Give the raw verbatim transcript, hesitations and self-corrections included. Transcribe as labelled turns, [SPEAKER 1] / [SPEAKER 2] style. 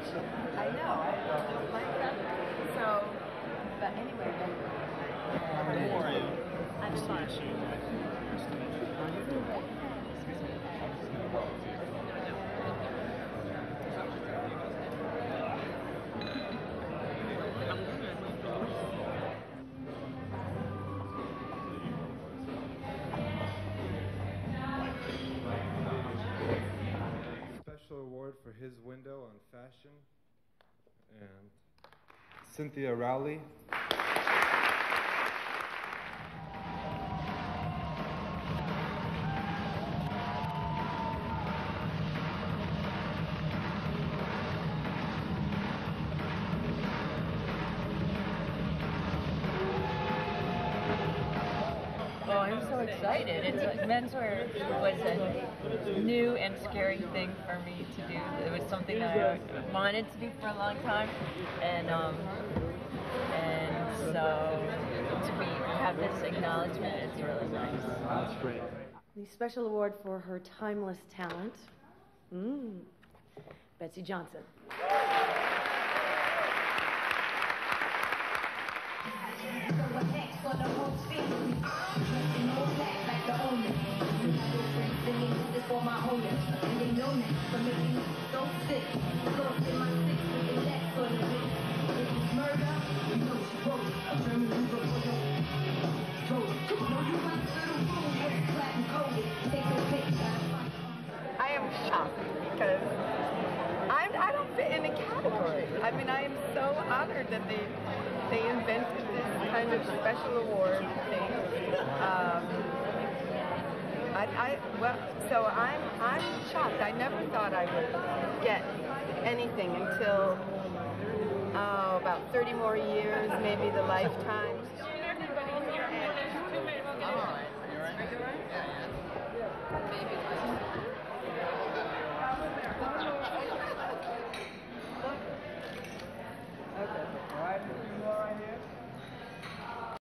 [SPEAKER 1] I know, I don't like that. So, but anyway,
[SPEAKER 2] How are you?
[SPEAKER 1] I'm fine.
[SPEAKER 3] Special award for his window on fashion, and Cynthia Rowley.
[SPEAKER 4] Oh, I'm so excited. It's like menswear was a new and scary thing for me to do. It was something that I wanted to do for a long time, and um, and so to be have this acknowledgement, it's really nice.
[SPEAKER 2] That's great.
[SPEAKER 5] The special award for her timeless talent, mm, Betsy Johnson.
[SPEAKER 1] I am shocked because I'm, I don't fit in a category. I mean, I am so honored that they they invented this kind of special award thing. Um, I, I well, so I'm I'm shocked. I never thought I would get anything until oh, about thirty more years, maybe the lifetime.
[SPEAKER 2] All right. Are you all right?